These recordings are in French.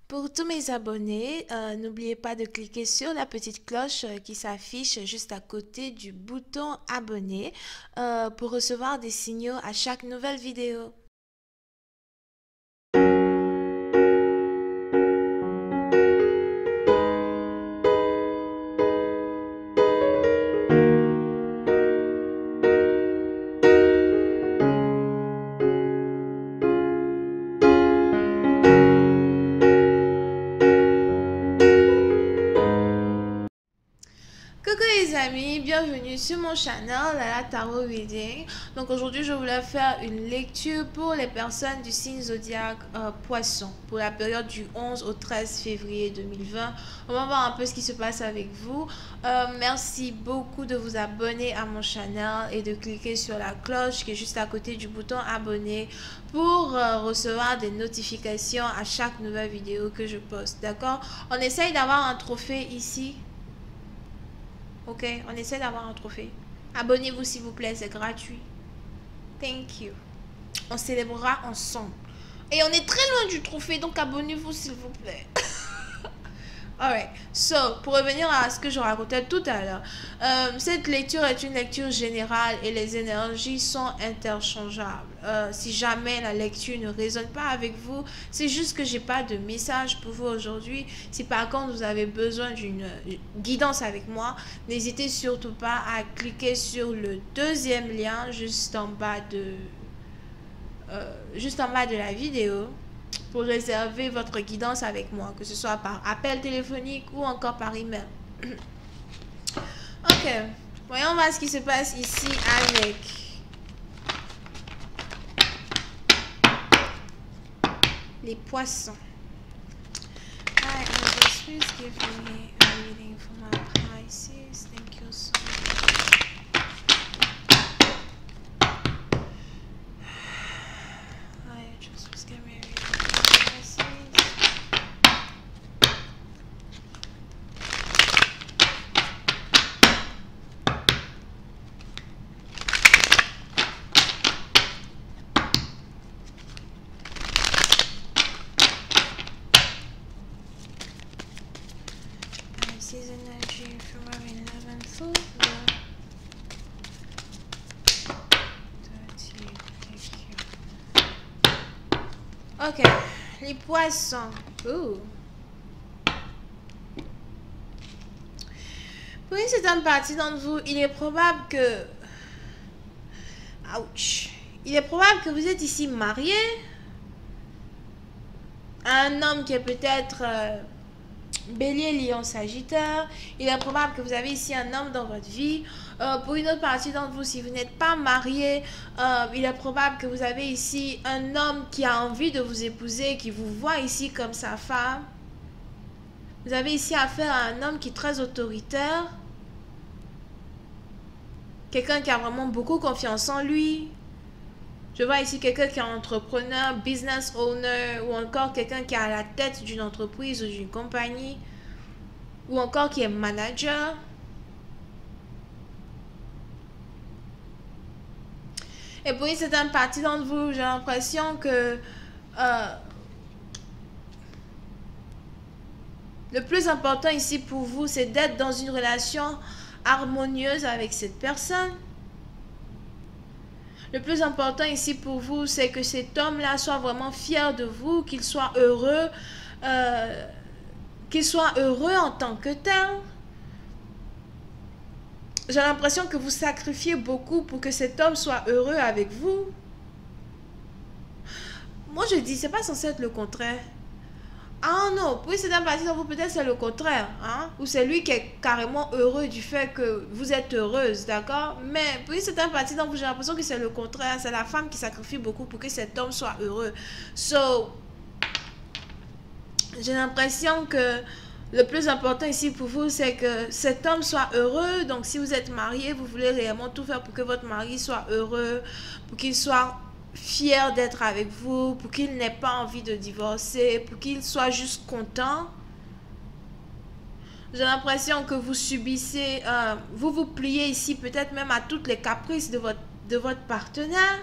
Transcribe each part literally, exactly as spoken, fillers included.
Pour tous mes abonnés, euh, n'oubliez pas de cliquer sur la petite cloche euh, qui s'affiche juste à côté du bouton abonner euh, pour recevoir des signaux à chaque nouvelle vidéo. Coucou les amis, bienvenue sur mon channel la Tarot Reading. Donc aujourd'hui je voulais faire une lecture pour les personnes du signe zodiaque euh, Poisson pour la période du onze au treize février deux mille vingt. On va voir un peu ce qui se passe avec vous. Euh, merci beaucoup de vous abonner à mon channel et de cliquer sur la cloche qui est juste à côté du bouton abonner pour euh, recevoir des notifications à chaque nouvelle vidéo que je poste. D'accord? On essaye d'avoir un trophée ici. Ok, on essaie d'avoir un trophée. Abonnez-vous s'il vous plaît, c'est gratuit. Thank you. On célébrera ensemble. Et on est très loin du trophée, donc abonnez-vous s'il vous plaît. Alright, so, pour revenir à ce que je racontais tout à l'heure, euh, cette lecture est une lecture générale et les énergies sont interchangeables. Euh, si jamais la lecture ne résonne pas avec vous, c'est juste que j'ai pas de message pour vous aujourd'hui. Si par contre vous avez besoin d'une guidance avec moi, n'hésitez surtout pas à cliquer sur le deuxième lien juste en bas de, euh, juste en bas de la vidéo pour réserver votre guidance avec moi, que ce soit par appel téléphonique ou encore par email. Ok, voyons voir ce qui se passe ici avec les poissons. Hi, Angels, please give me a reading for my Pisces. Thank you so much. Hi, Angels, please give me a reading for my Pisces. Pisces energy from our eleventh through the thirtieth. Ok, les poissons. Ooh. Pour une certaine partie d'entre vous, il est probable que... Ouch. Il est probable que vous êtes ici marié à un homme qui est peut-être euh, bélier, lion, sagittaire. Il est probable que vous avez ici un homme dans votre vie. Euh, pour une autre partie d'entre vous, si vous n'êtes pas marié, euh, il est probable que vous avez ici un homme qui a envie de vous épouser, qui vous voit ici comme sa femme. Vous avez ici affaire à un homme qui est très autoritaire. Quelqu'un qui a vraiment beaucoup confiance en lui. Je vois ici quelqu'un qui est entrepreneur, business owner, ou encore quelqu'un qui est à la tête d'une entreprise ou d'une compagnie, ou encore qui est manager. Et pour une certaine partie d'entre vous, j'ai l'impression que euh, le plus important ici pour vous, c'est d'être dans une relation harmonieuse avec cette personne. Le plus important ici pour vous, c'est que cet homme-là soit vraiment fier de vous, qu'il soit heureux, euh, qu'il soit heureux en tant que tel. J'ai l'impression que vous sacrifiez beaucoup pour que cet homme soit heureux avec vous. Moi, je dis, c'est pas censé être le contraire. Ah non, pour cette partie de vous, peut-être c'est le contraire, hein? Ou c'est lui qui est carrément heureux du fait que vous êtes heureuse, d'accord? Mais pour cette partie de vous, j'ai l'impression que c'est le contraire. C'est la femme qui sacrifie beaucoup pour que cet homme soit heureux. So, j'ai l'impression que le plus important ici pour vous, c'est que cet homme soit heureux. Donc, si vous êtes marié, vous voulez réellement tout faire pour que votre mari soit heureux, pour qu'il soit fier d'être avec vous, pour qu'il n'ait pas envie de divorcer, pour qu'il soit juste content. J'ai l'impression que vous subissez, euh, vous vous pliez ici peut-être même à toutes les caprices de votre, de votre partenaire.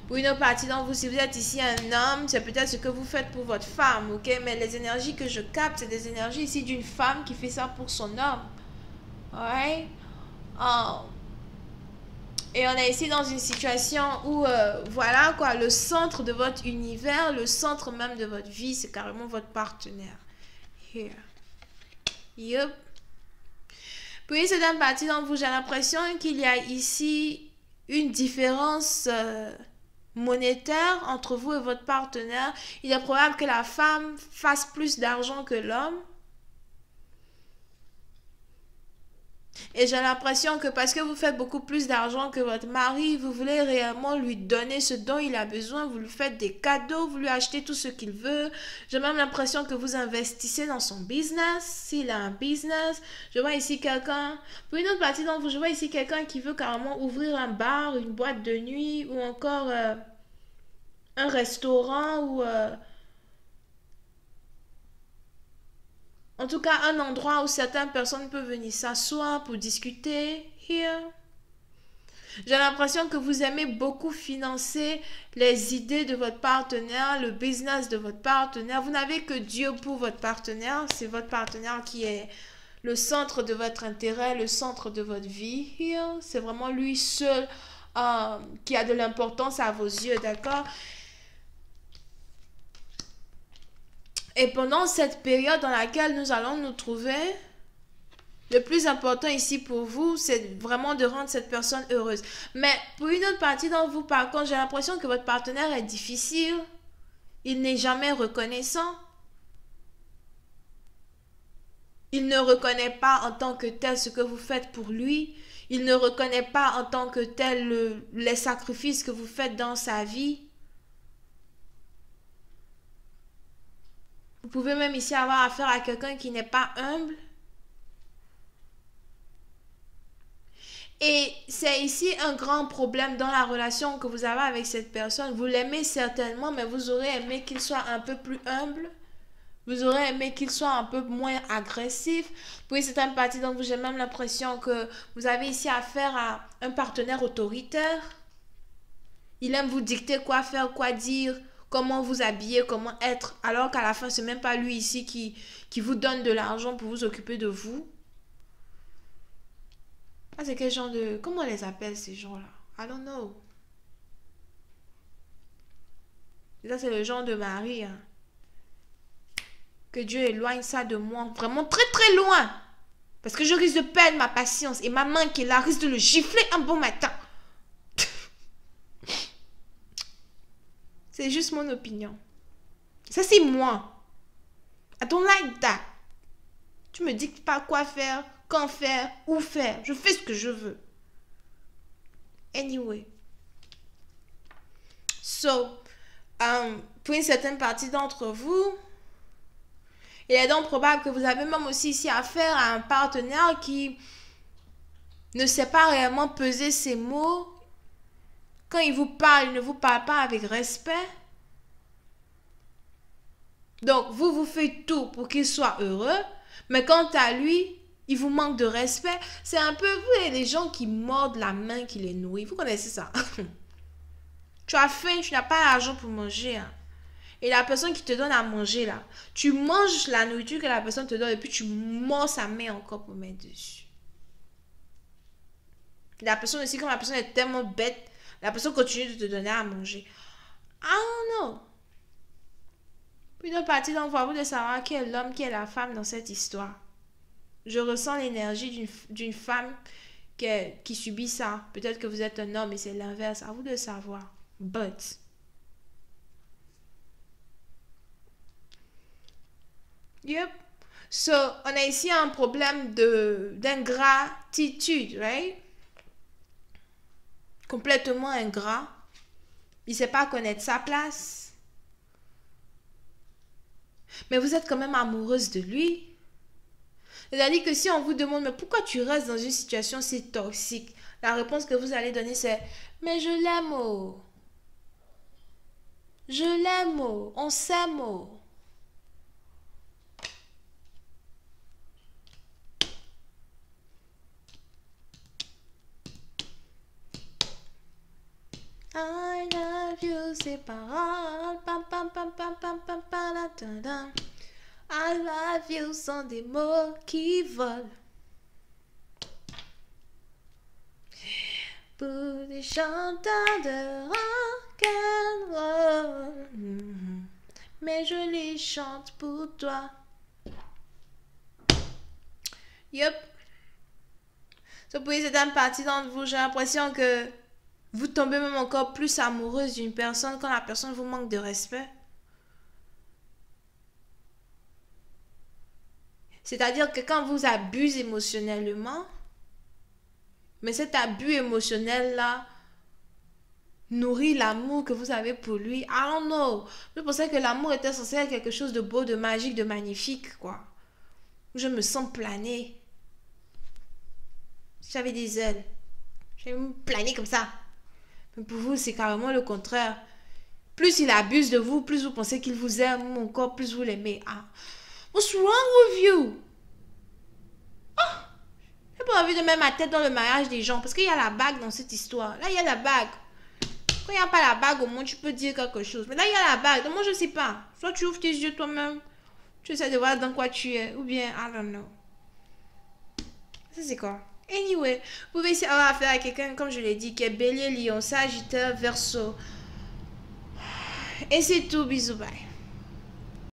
Pour une autre partie d'entre vous, si vous êtes ici un homme, c'est peut-être ce que vous faites pour votre femme, ok? Mais les énergies que je capte, c'est des énergies ici d'une femme qui fait ça pour son homme. Ouais. Oh. Et on est ici dans une situation où, euh, voilà quoi, le centre de votre univers, le centre même de votre vie, c'est carrément votre partenaire. Here. Yup. Puis c'est une partie d'entre vous, j'ai l'impression qu'il y a ici une différence euh, monétaire entre vous et votre partenaire. Il est probable que la femme fasse plus d'argent que l'homme. Et j'ai l'impression que parce que vous faites beaucoup plus d'argent que votre mari, vous voulez réellement lui donner ce dont il a besoin. Vous lui faites des cadeaux, vous lui achetez tout ce qu'il veut. J'ai même l'impression que vous investissez dans son business, s'il a un business. Je vois ici quelqu'un, pour une autre partie d'entre vous, je vois ici quelqu'un qui veut carrément ouvrir un bar, une boîte de nuit ou encore euh, un restaurant ou... Euh, en tout cas, un endroit où certaines personnes peuvent venir s'asseoir pour discuter. Here. J'ai l'impression que vous aimez beaucoup financer les idées de votre partenaire, le business de votre partenaire. Vous n'avez que Dieu pour votre partenaire. C'est votre partenaire qui est le centre de votre intérêt, le centre de votre vie. Here. C'est vraiment lui seul euh, qui a de l'importance à vos yeux, d'accord? Et pendant cette période dans laquelle nous allons nous trouver, le plus important ici pour vous, c'est vraiment de rendre cette personne heureuse. Mais pour une autre partie d'entre vous, par contre, j'ai l'impression que votre partenaire est difficile. Il n'est jamais reconnaissant. Il ne reconnaît pas en tant que tel ce que vous faites pour lui. Il ne reconnaît pas en tant que tel le, les sacrifices que vous faites dans sa vie. Vous pouvez même ici avoir affaire à quelqu'un qui n'est pas humble. Et c'est ici un grand problème dans la relation que vous avez avec cette personne. Vous l'aimez certainement, mais vous aurez aimé qu'il soit un peu plus humble. Vous aurez aimé qu'il soit un peu moins agressif. Puis c'est une partie dont j'ai même l'impression que vous avez ici affaire à un partenaire autoritaire. Il aime vous dicter quoi faire, quoi dire, comment vous habiller, comment être, alors qu'à la fin, c'est même pas lui ici qui, qui vous donne de l'argent pour vous occuper de vous. Ah, c'est quel genre de... Comment on les appelle, ces gens-là? I don't know. Et ça, c'est le genre de mari. Hein. Que Dieu éloigne ça de moi. Vraiment très, très loin. Parce que je risque de perdre ma patience. Et ma main qui est là risque de le gifler un bon matin. C'est juste mon opinion. Ça, c'est moi. I don't like that. Tu me dis pas quoi faire, quand faire, où faire. Je fais ce que je veux. Anyway. So, um, pour une certaine partie d'entre vous, il est donc probable que vous avez même aussi ici affaire à un partenaire qui ne sait pas réellement peser ses mots. Quand il vous parle, il ne vous parle pas avec respect. Donc, vous, vous faites tout pour qu'il soit heureux. Mais quant à lui, il vous manque de respect. C'est un peu, vous et les gens qui mordent la main qui les nourrit. Vous connaissez ça? Tu as faim, tu n'as pas l'argent pour manger. Hein. Et la personne qui te donne à manger, là, tu manges la nourriture que la personne te donne et puis tu mords sa main encore pour mettre dessus. La personne aussi, comme la personne est tellement bête, la personne continue de te donner à manger. I don't know. Puis une partie d'entre vous de savoir qui est l'homme, qui est la femme dans cette histoire. Je ressens l'énergie d'une, d'une femme qui, est, qui subit ça. Peut-être que vous êtes un homme et c'est l'inverse. À vous de savoir. But. Yep. So, on a ici un problème de, d'ingratitude, right? Complètement ingrat. Il ne sait pas connaître sa place. Mais vous êtes quand même amoureuse de lui. C'est-à-dire que si on vous demande, mais pourquoi tu restes dans une situation si toxique? La réponse que vous allez donner, c'est, mais je l'aime, oh. Je l'aime, oh. On s'aime, oh. I love love you, ces paroles. Pam, pam, pam, pam, pam, pam, pam, la, ta, da. I love you sont des mots qui volent. Pour des chanteurs de rock and roll. Mm-hmm. Mais je les chante pour toi. Yup. So, pour certaines parties d'entre vous, j'ai l'impression que vous tombez même encore plus amoureuse d'une personne quand la personne vous manque de respect. C'est-à-dire que quand vous abuse émotionnellement, mais cet abus émotionnel-là nourrit l'amour que vous avez pour lui. I don't know. Je pensais que l'amour était censé être quelque chose de beau, de magique, de magnifique, quoi. Je me sens planer. J'avais des ailes. Je vais me planer comme ça. Mais pour vous, c'est carrément le contraire. Plus il abuse de vous, plus vous pensez qu'il vous aime, ou encore plus vous l'aimez. Ah. What's wrong with you? Oh, j'ai pas envie de mettre ma tête dans le mariage des gens parce qu'il y a la bague dans cette histoire. Là, il y a la bague. Quand il n'y a pas la bague, au moins tu peux dire quelque chose. Mais là, il y a la bague. Donc, moi, je sais pas. Soit tu ouvres tes yeux toi-même, tu essaies de voir dans quoi tu es, ou bien, I don't know. Ça, c'est quoi? Anyway, vous pouvez essayer d'avoir affaire à quelqu'un, comme je l'ai dit, qui est Bélier, Lion, Sagittaire, Verseau. Et c'est tout. Bisous, bye.